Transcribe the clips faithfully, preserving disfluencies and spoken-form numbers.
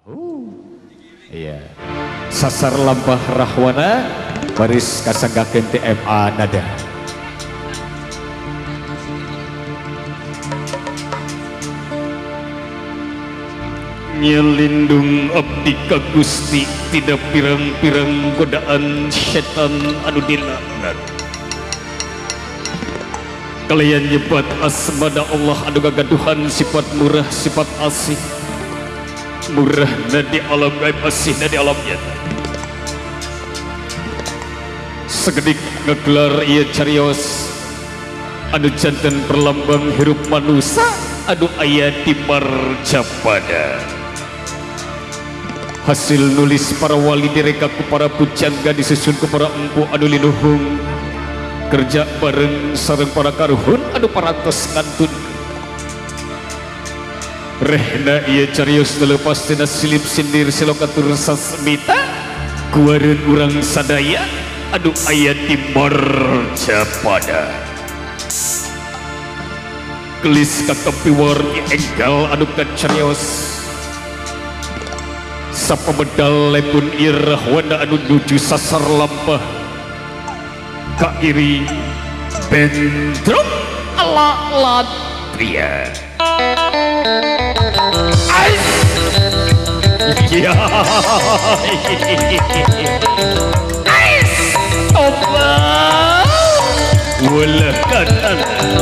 Uh, iya. Sasar lampah rahwana baris kasanggakeun T M A nada. Nyelindung abdi ka Gusti tidak pirang-pirang godaan setan anu dilaknat. Kalian nyebat asmada Allah anu gagaduhan sifat murah sifat asih. Murah di alam gaib asih di alam nyata. Segedik ngegelar ieu carios anu janten perlambang hirup manusia anu aya di marjapada. Hasil nulis para wali direka ku para pujangga disusun ku para empu anu linuhung kerja bareng sareng para karuhun anu parantos ngantun rehna ieu carios telepas tina silip sindir silokatur sasmita kuareun urang sadaya anu aya di marjapada. Gelis katempi warni enggal anu kacarios sapa medal lepun irah wana anu nuju sasar lampah kairi bendrom ala latria. Ais ya ais oba wala kanan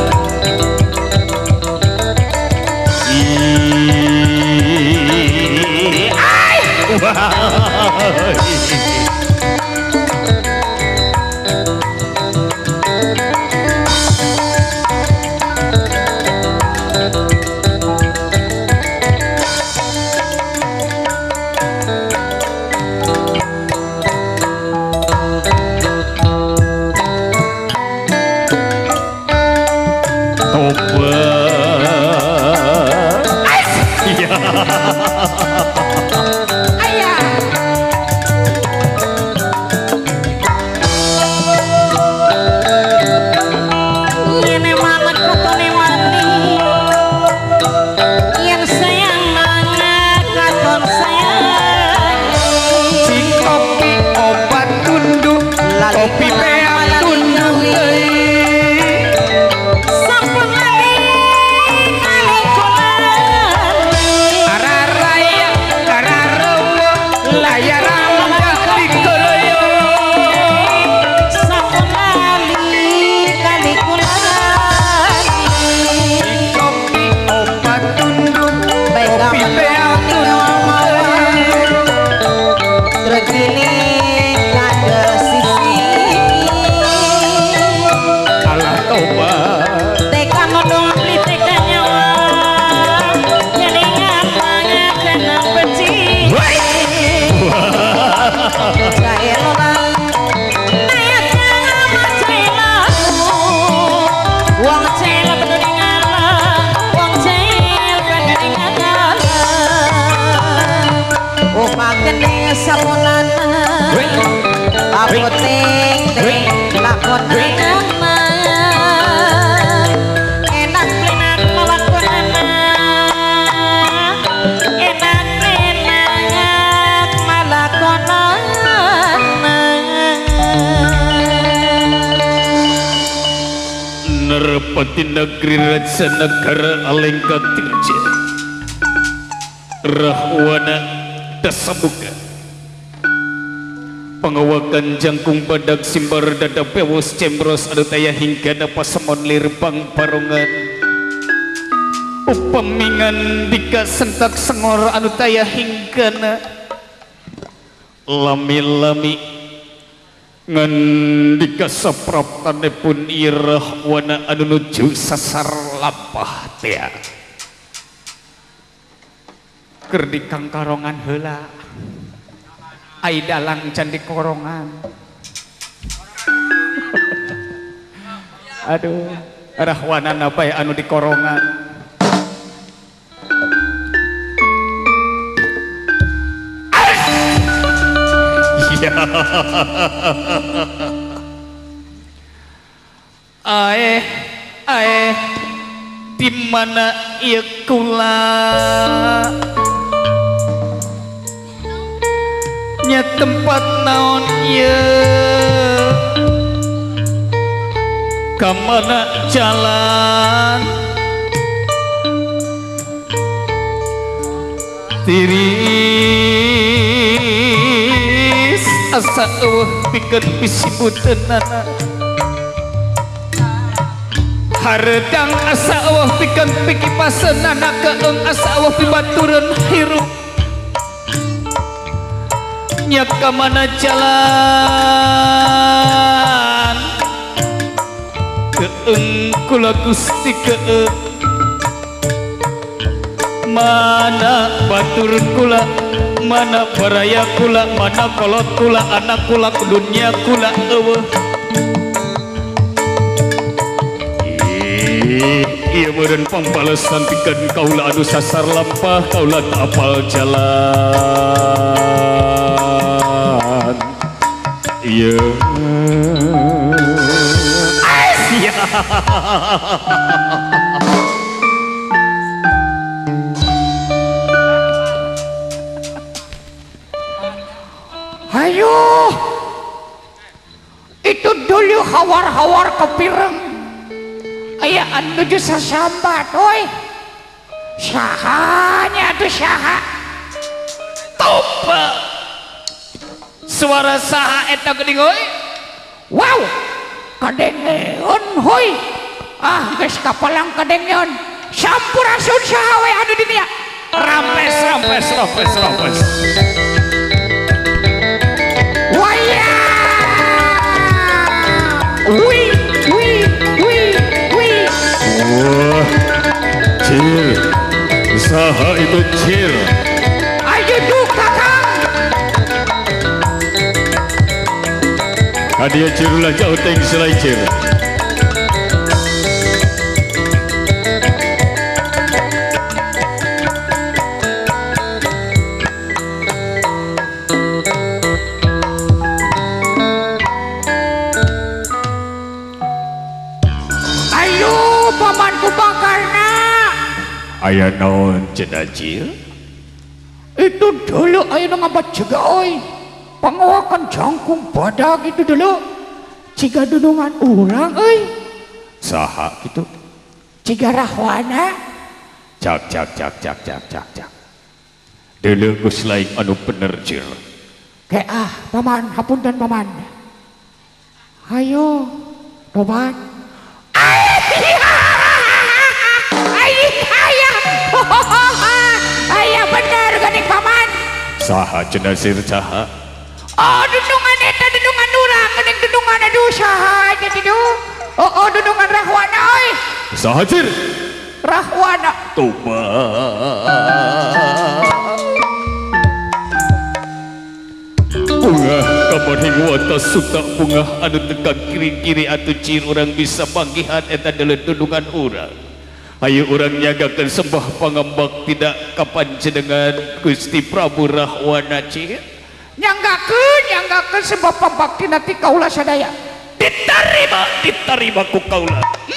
Nerpati negeri raja negara alengka tirja rahwana dasabuka pengawakan jangkung badak simbar dada pewos cembros adu taya hingga pasamon lirpang parongan upamingan dika sentak sengor anu taya hingga lami-lami ngandika sapraptanipun irah wana anu nuju sasar lampah teh keur di kang karongan heula ai dalang candi korongan. Aduh rahwana bae anu di korongan. Ae ae di mana ieu kula tempat naon ya kamana jalan tiris asa eueuh pikeun pisibuteunana hareudang asa eueuh pikeun pikipaseunana keung asa eueuh pibatureun hirup nya kamana jalan keung kula Gusti keung mana batur kula mana baraya kula mana kolot kula anak kula dunia kula eueuh ieu meureun pambalesan pikeun kaula anu sasar lampah kaula teu apal jalan ieu sia ayo itu dulu hawar-hawar kepireng aya anu nuju sasambat oi sahanya tuh saha toba suara saha eta geuning euy wow kadengeun hoi ah geus kapalang kadengeun sampurasun saha we anu di dieu rampes rampes rampes rampes waya wi wi wi wi wah cir saha itu cir ayo duk kakang kadia cirulah jauh teng selai cir pamanku bakarna aya naon cenah cir itu dulu aya nu ngabat juga oi pangawakan jangkung badak itu dulu ciga dudungan urang euy saha kitu ciga rahwana cak cak cak cak cak cak cak deuleu geus lain anu bener cir ke ah paman hapunten paman ayo paman ayah bener geuning paman saha cenah sir saha oh dudungan eta dudungan urang geuning dudungan aduh saha jadi du oh oh dudungan rahwana oi saha cir rahwana toba bunga kamari wata suta bunga anu tekan kiri-kiri atuh cir urang bisa panggihan eta deuleu dudungan urang ayo urang nyagakeun sembah pangambak tidak kapanjenengan Gusti Prabu Rahwana cir nyanggakeun nyanggakeun sembah pambaktina ti kaula sadaya diterima diterima ku kaula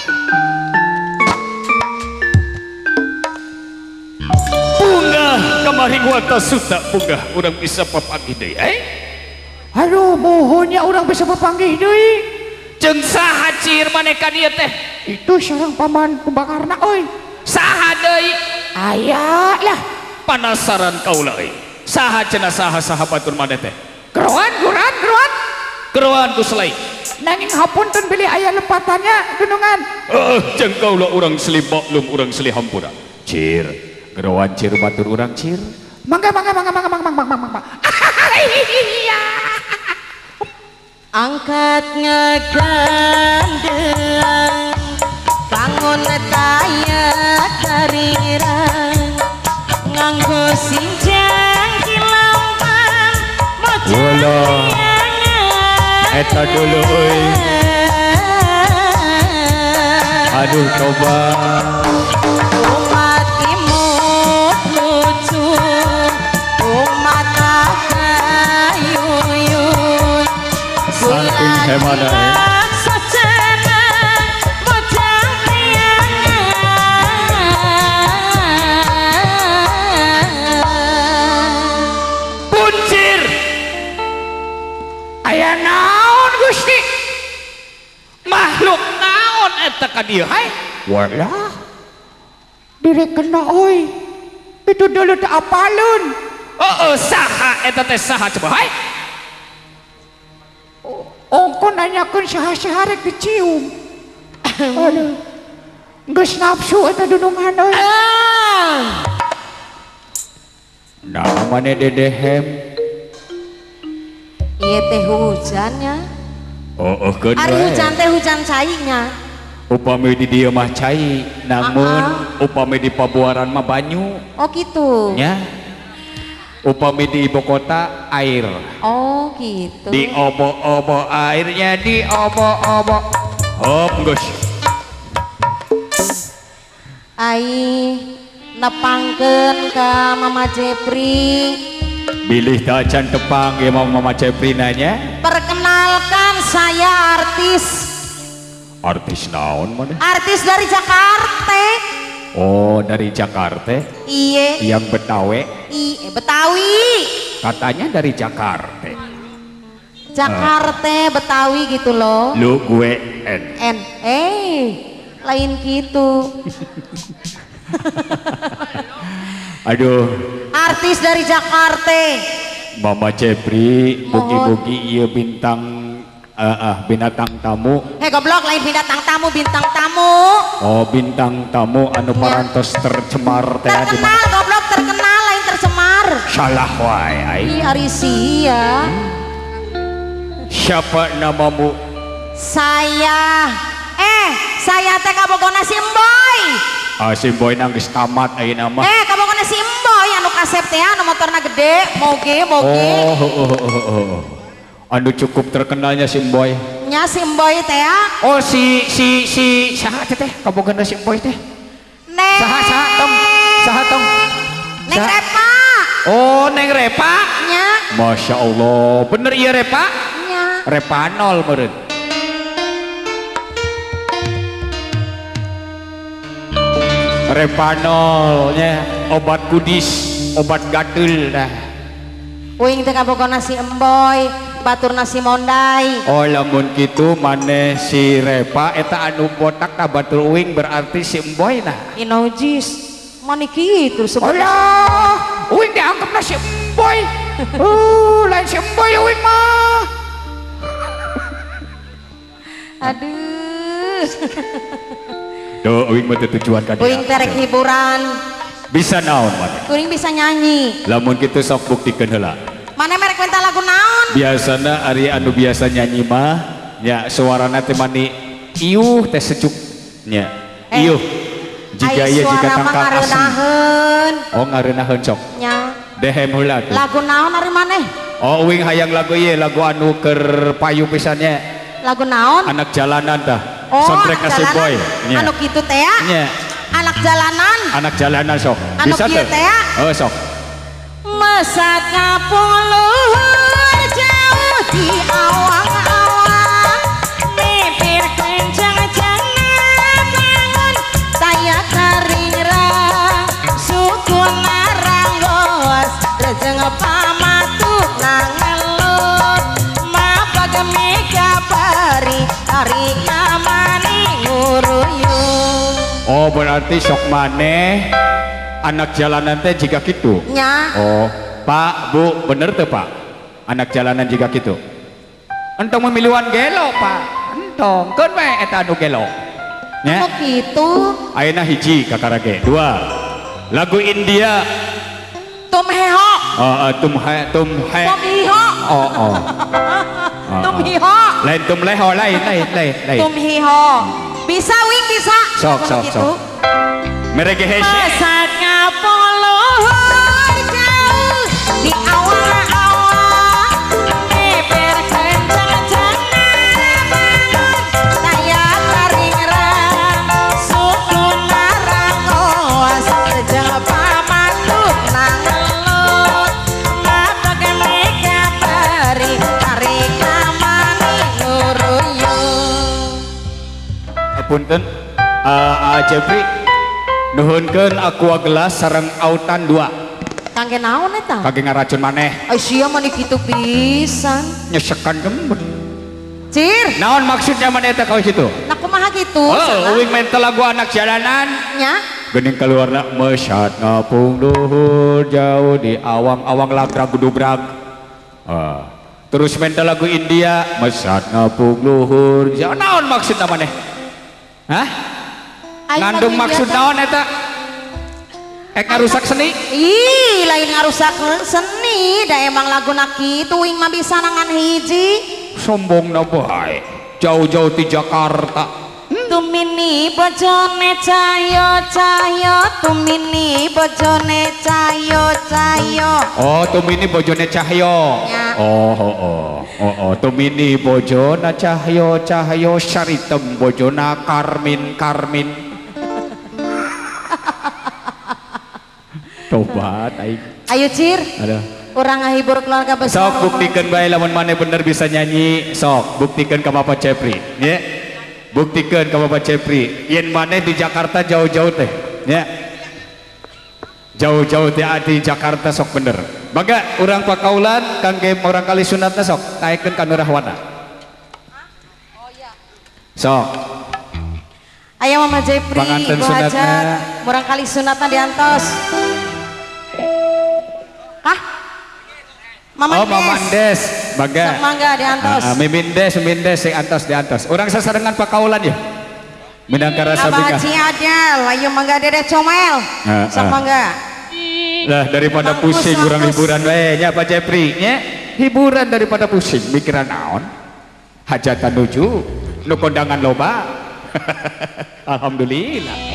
bunga kamari wata suta bunga urang bisa papanggih deui eh aduh mohonnya urang bisa papanggih deui jeung saha cir maneka dieu teh itu sareng paman kubakarna oi saha deui aya lah panasaran kaula euy saha cenah saha saha batur maneh teh geroan guran geroan geroan ku selai nanging hapunten bilih aya lepatannya dudungan eh jeung kaula urang seli maklum urang seli hampura cir geroan cir batur urang cir mangga mangga mangga mangga mangga mangga mangga angkat ngegandean bangun taya karirang nganggo sinjang kilampan wala eta dulu euy aduh coba umat imut lucu umat kayuyun saking hemana eh Aya naon Gusti? Makhluk naon eta ka dieu hai? Walah. Diri kena oi. Itu dulu teh apaleun. Heeh, saha eta teh saha coba hai? Ongko nanyakeun saha-saha rek dicium. Aduh. Geus nafsu eta dunungan euy. Nah, mana dedehem? Iya teh hujannya. Oh, oh keun Ari wae. hujan teh hujan cainya. Upami di dieu mah cai, namun Uh-uh. upami di pabuaran mah banyu. Oh gitu. Nya. Upami di ibu kota air. Oh gitu. Di obo-obo airnya di obo-obo. Hop, geus. Ai nepangkeun ka Mama Jepri. Bilih dacan tepang ya Mama Cepri nanya. Perkenalkan saya artis. Artis naon mana? Artis dari Jakarta. Oh, dari Jakarta. Iye. Yang Betawi. Iye Betawi. Katanya dari Jakarta. Jakarta Betawi gitu loh. Lu gue N. N eh lain gitu. Aduh, Artis dari Jakarta. Mama Cepri, bugi-bugi iya bintang uh, uh, binatang tamu. Hei goblok, lain bintang tamu, bintang tamu. Oh, bintang tamu anu parantos tercemar teh di Terkenal goblok, terkenal lain tercemar. salah wae ai. Ih, ari sia. Siapa namamu? Saya eh saya teh kabogona si Emboy. Ah, si boy nang geus tamat ayeuna mah. Eh kabogona si Emboy anu kasep teh anu motorna gede, moge moge. Oh, oh, oh, oh, oh, oh. Anu cukup terkenalnya si boy. Nya si Emboy teh ya. Oh si si si saha teh kabogan si Boy teh? Neng. Saha saha tong? Saha tong? Neng Saha? Repa. Oh, Neng Repa. Nya. Masya Allah. Bener iya Repa? Nya. Repanol meureun. Repanolnya obat kudis, obat gatul dah. Uing teh kabogona si Emboy, batur nasi mondai. Oh, lamun kitu maneh si Repa eta anu botak tah batur uing berarti si Emboy nah. Inojis. Mani kitu sebenarnya. Alah, uing dianggap na si Boy. Uh, lain si Boy uing mah. Aduh. Duh, uing mah teu tujuan ka Uing dia. terek hiburan. Bisa naon maneh? Uing bisa nyanyi. Lamun kitu sok buktikeun heula. Mana merek minta lagu naon? Biasana ari anu biasa nyanyi mah nya suarana teh mani iuh teh sejuk nya. Eh, Iuh. Jika Ai ieu jika suara mah tangkal asem. ngareunaheun. Oh, ngareunaheun sok. Nya. Dehem heula tuh. Lagu naon ari maneh? Oh, uing hayang lagu ieu lagu anu keur payu pisannya. Lagu naon? Anak jalanan tah. Oh, Soundtrack anak si jalanan. boy. Nya. Anu kitu teh ya? Nya. Anak jalanan. Anak jalanan sok. Anu Bisa kieu tuh. teh ya? Oh, sok. Masa kapung luhur jauh di awang-awang, mimpi kencang jangan bangun taya karingrang suku naranggos rejeng pamatuk nangelut mapag mika pari ari kamani nguruyung. Oh, berarti sok maneh anak jalanan teh jika gitu. Nya. Oh, Pak, Bu, bener tuh Pak? Anak jalanan jika gitu. Entong memilihan gelo, Pak. Entong, keun we eta anu gelo. Nya. Oh gitu. Ayeuna hiji kakarage. Dua. Lagu India. Tum heho. Oh, uh, tum he tum he. Tum hiho. Oh, oh. Tum hiho. Lain tum leho lain lain lain lain. Tum hiho. Bisa wing bisa. Sok, Kalau sok, gitu. sok. Mereka hese. Masa kapung luhur jauh di awang-awang, mimpi kencang jangan bangun taya karingrang suku naranggos rejeng pamatuk nangelut mapag mika peri ari kamani nguruyung. Punten, uh, uh, Jeffrey, nuhunkeun aqua gelas sareng autan dua. Kangge naon eta? Kangge ngaracun maneh. Ai sia mah kitu pisan. Nyesekan gemet. Cir. Naon maksudnya maneh eta kaos itu? Nah kumaha kitu? Oh, uing mental lagu anak jalanan. Nya. Geuning keluarna mesat ngapung luhur jauh di awang-awang lagrag gudubrag. Ah. Terus mental lagu India mesat ngapung luhur jauh. Naon maksudna maneh? Hah? Ngandung maksud naon eta? Ek ngarusak seni? Ih, lain ngarusak seni. Da emang lagu kitu uing mah bisa nangan hiji. Sombong na bae. Jauh-jauh di Jakarta. Hmm? Tumini bojone cayo cayo, tumini bojone cayo cayo. Oh, tumini bojone cahyo. Ya. Oh, oh, oh, oh, oh, tumini bojona cahyo cahyo, syaritem bojona Karmin Karmin. Tobat aing. Ayo Cir. Aduh. Urang ngahibur keluarga besar. Sok buktikan bae lamun maneh bener bisa nyanyi, sok buktikan ke Bapak Cepri, nya. Buktikan ke Bapak Cepri. Yen maneh di Jakarta jauh-jauh teh, nya. Jauh-jauh teh di Jakarta sok bener. Mangga urang pakaulan kangge orang kali sunatna sok taekeun ka Nu Rahwana. Oh iya. Sok. Aya Mama Cepri, Panganten Bu sunatna. Hajat, urang kali sunatna diantos. Hah? Mama Oh, Mama Andes, mangga. Sok mangga diantos. Ah, Mimin Des, Mimin Des sing antos diantos. Urang sasarengan pakaulan ya. Minangkara Abah sabika. Haji Adel, ayo mangga Dede Comel. Ah, Sok ah. mangga. Lah daripada Mampus, pusing urang mampus. hiburan wae nya Pak Cepri nya. Hiburan daripada pusing mikiran naon? Hajatan nuju, nu kondangan loba. Alhamdulillah.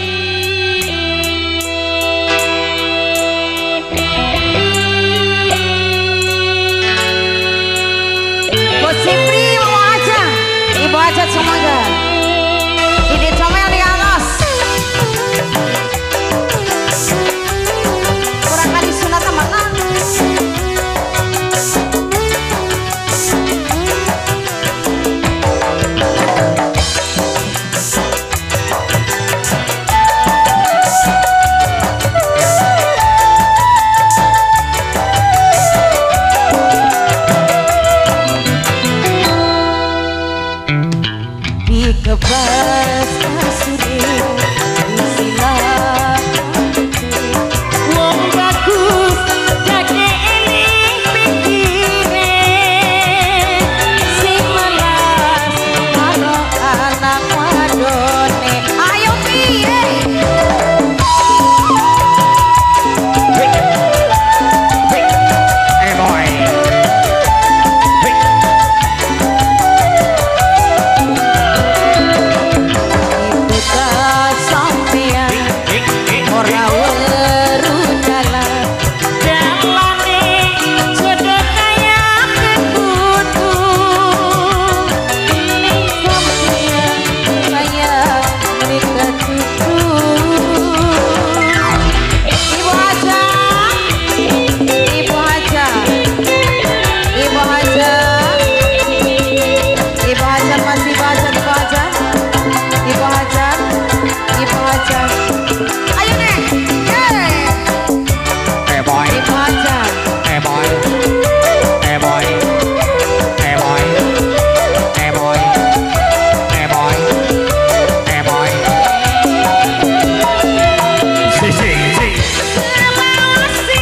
Bos Cipri mau aja. Ibu Hajat semangga. Dede Comel diantos. Urang kali sunatna mana? Di kebas kasure usilah wong bagus jage eling pikire sing melas karo anak wadone ayo piye Eh boy. bekas sampean ora weru dalan dalane jodoh kaya kekutu ning sampean kaya cerita cucu Ibu Haja Ibu Haja Ibu Haja Ibu Haja masih baca Ibu Haja Ibu Hajar, Ibu Hajar, ayo nih, yeay. Eh boy. Ibu Hajar, Eh boy. Eh boy. Eh boy. Eh boy. Eh boy. Eh boy. Si si si. selawasi,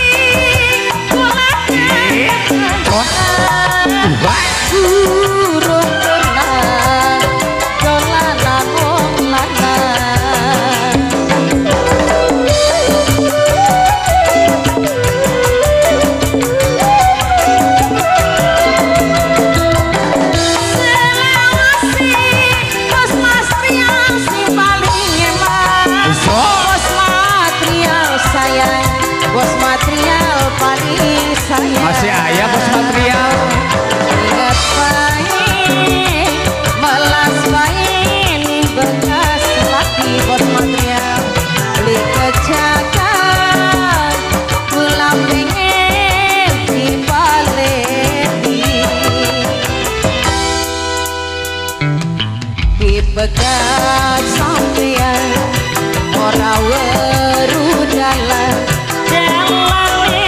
kulakan, burung tenang, dolanan wong lanang. Selawasi, bos Mas Triang si paling eman. Bos material sayang, bos material paling sayang. Masih ayah bos material. Ingat baik, melas baik, ini bekas laki bos material. Beli kejagaan, pulang pengen di Paleti. Di bekas sampean, ora weru dalan. Dalane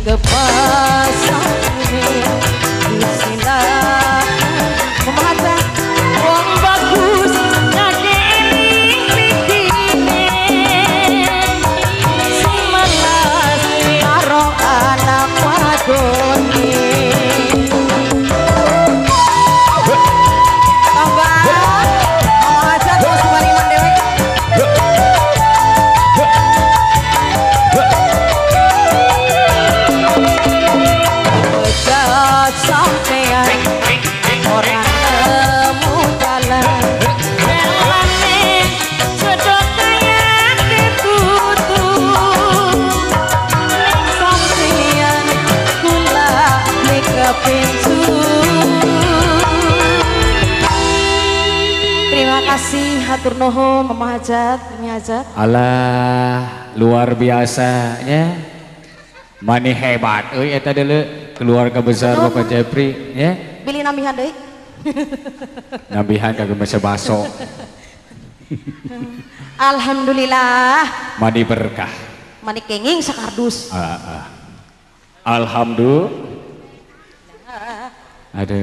kepasang silakan memahaja wong bagus ngadeling bikine sing melas karo anak wadone tambah memahaja tuh semariman dewek sampean orang temu dalam relane jodoh kaya ketutu sampean kula nek pintu. Terima kasih hatur nuhun Mama Hajat, Mami Hajat. Alah luar biasa ya. Mani hebat euy eta deuleu keluarga besar Bapak Jepri ya. Pilih nambihan deui. Nambihan kagak masa baso. Alhamdulillah. Mani berkah. Mani kenging sakardus. Ah, ah. Alhamdulillah. Ada.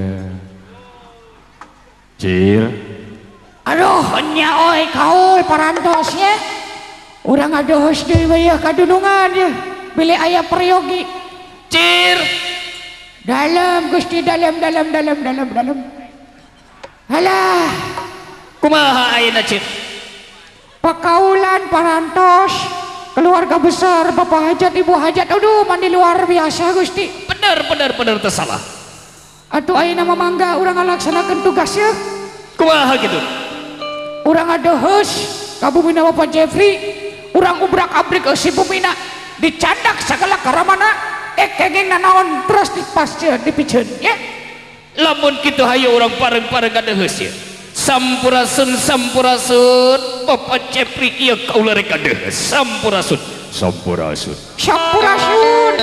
Cil. Aduh, nya oi kau parantos ya. Urang adohos deui we kadunungan ya. Beli ayah peryogi. Cir Dalam Gusti dalam dalam dalam dalam dalam. Halah, kumaha ayeuna Cir? pakaulan parantos keluarga besar Bapak Hajat Ibu Hajat. Aduh, mandi luar biasa Gusti. Bener bener bener teu salah. Atuh ayeuna mah mangga urang ngalaksanakeun tugasnya. Kumaha gitu? Urang adohos ka bumina Bapak Jeffrey. Urang ubrak-abrik si bumina dicandak segala karamana eh kenging nanaon terus dipasceun dipikeun ya. Lamun kitu hayu urang pareng-pareng kadeheus ya. Sampurasun sampurasun Bapak Jepri ieu kaula rek kadeheus. Sampurasun sampurasun. Sampurasun.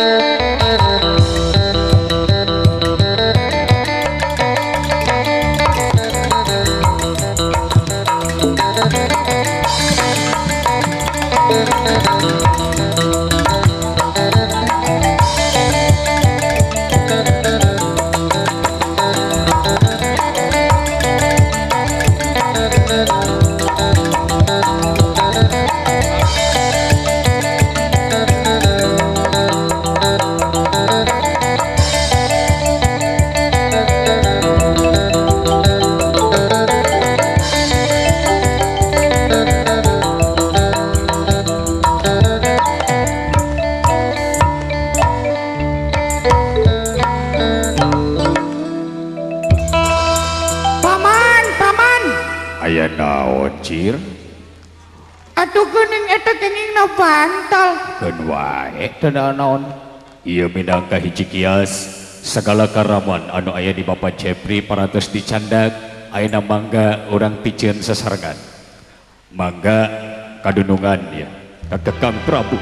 Aya naon Cir? Atuh geuning eta kenging na bantal. Keun wae teu naon. Ieu minangka hiji kias segala karaman anu aya di Bapak Jepri parantos dicandak ayeuna mangga urang picieun sasarengan. Mangga kadunungan ya ka Kakang Prabu.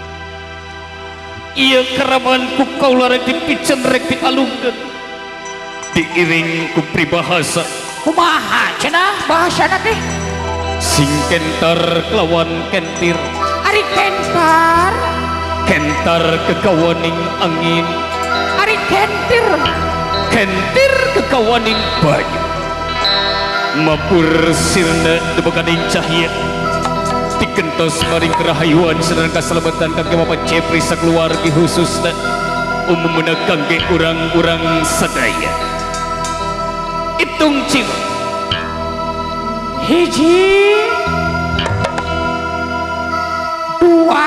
Ieu karaman ku kaula rek dipicen rek dialungkeun. Diiring ku pribahasa Kumaha cenah bahasana teh? sing kentar kelawan kentir, Ari kentar, kentar kekawaning angin, ari kentir, kentir kekawaning banyu. Mapur sirna debekaning cahya dikentos maring kerahayuan sedang kaselamatan kangge Bapak Jepri sakeluargi khususna umumna kangge urang-urang sadaya. Itung Cil hiji, dua,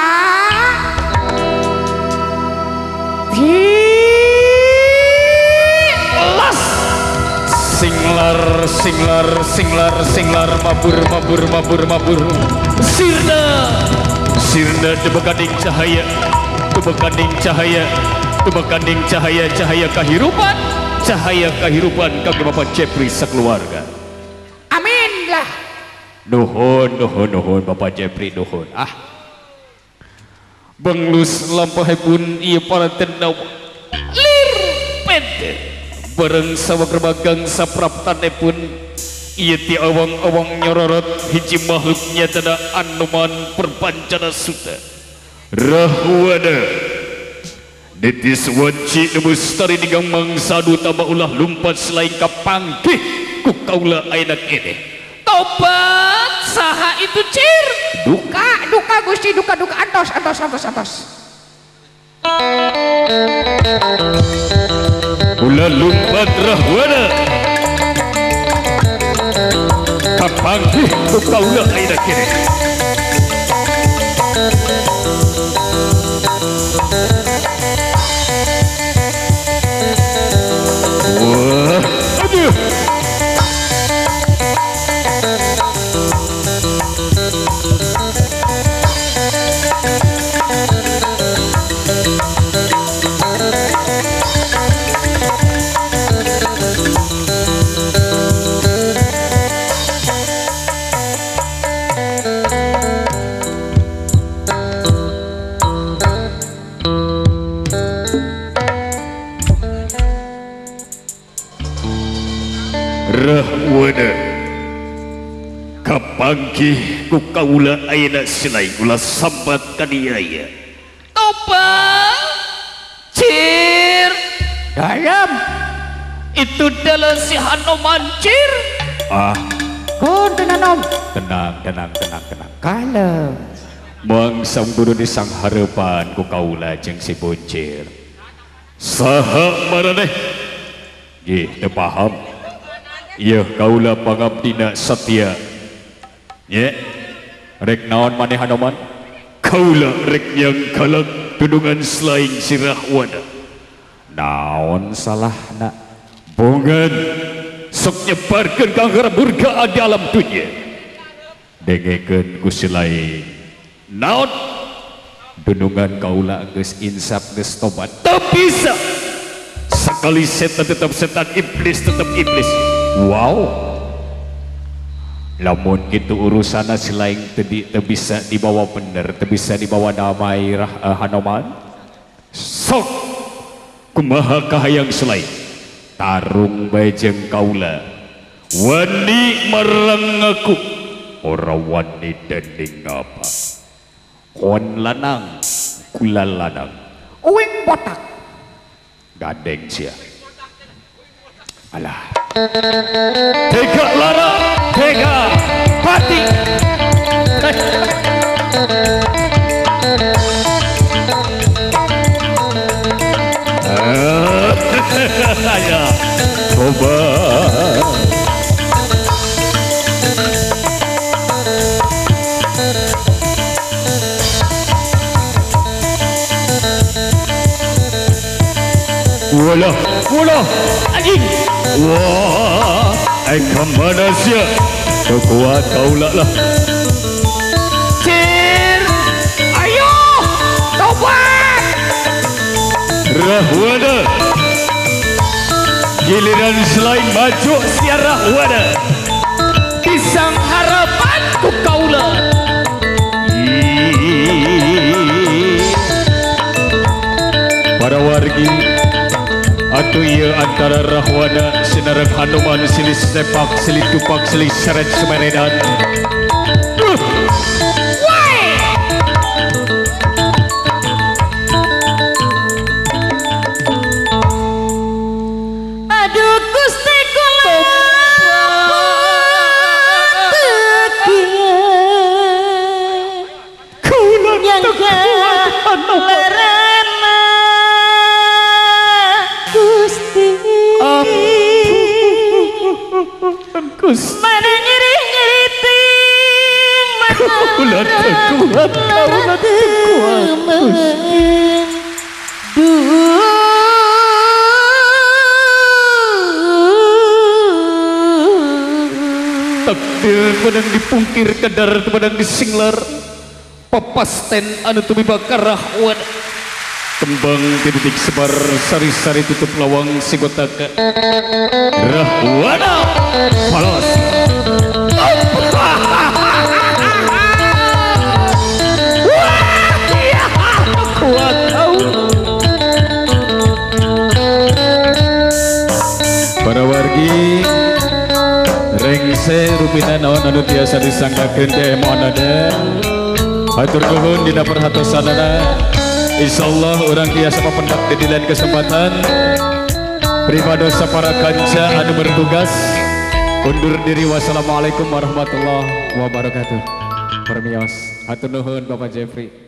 las singlar singlar singlar singlar mabur mabur mabur mabur sirna sirna debekaning cahaya debekaning cahaya debekaning cahaya cahaya kahirupan cahaya kahirupan kangge Bapak Jepri sakeluarga. amin lah. Nuhun nuhun nuhun Bapak Jepri nuhun. Ah Benglus lampahipun ieu paranten lir pente bareng sawagerbagang sapraptanepun ieu ti awang-awang nyororot hiji makhluk nyatana anuman perpancana suta rahwana Detis wanci nemustari dengan mangsadu tambah ulah lumpat selain kapangkih ku kaula ayeuna kene. Tobat saha itu Cir? Duka, duka Gusti, duka, duka, antos, antos, antos, antos. Ulah lumpat rahwana kapangkih ku kaula ayeuna kene. Wah, aduh. Rahwana kapangkih ku kaula ayeuna silai ulah sambat kaniaya. Tobat Cir, Dalam. itu dalam si Hanoman Cir. Ah, Kon tenanom. tenang, tenang, tenang, tenang. Kalem. Mangsang guru di sang harapan ku kaula jeung si Boncir. Saha maraneh? Nggih, teu paham. Iya kaula pangabdina Satya. Ye, rek naon maneh Hanoman? Kaula rek yang kalang tudungan selain si Rahwana. Naon salahna? Bongan sok nyebarkeun kanggar murka di alam dunia. Dengekeun ku lain. Naon? Dunungan kaula geus insaf geus tobat. Teu bisa. Sekali setan tetap setan, iblis tetap iblis. Wow, lamun gitu urusan selain tadi te bisa dibawa bener, te bisa dibawa damai rah uh, Hanoman. Sok kumaha kahayang selain tarung bajeng kaula wani marang aku ora wani dening apa kon lanang kula lanang Uwing botak. gandeng sia. Alah, tega lara, tega pati. Ya, coba. Wala, wala, anjing. Wah, ai kemana sih? Kekuat kaula lah. Cir, ayo tobat. Rahwana, giliran selain maju si Rahwana. Pisang harapan ku kaula. Para wargi, atuh ieu antara Rahwana sinareng Hanoman silih sepak silih tupak silih seret sumeredan. Uh. Aduh Gusti kula Kaula nyangga lerana Gusti Gusti mana nyeri-nyeri mana kaula tekuat kaula tekuat takdir padang dipungkir kadar padang disinglar papasten anu tumibakar Rahwana kembang titik sebar sari-sari tutup lawang sigotaka Rahwana palas kuat kau para wargi rengse rupina naon anu tiasa disangkakeun teh moal ada hatur nuhun dina perhatosanana Insyaallah orang biasa pendak di lain kesempatan. Primadosa para kanca anu bertugas undur diri. Wassalamualaikum warahmatullahi wabarakatuh. Permios hatur nuhun Bapak Jeffrey.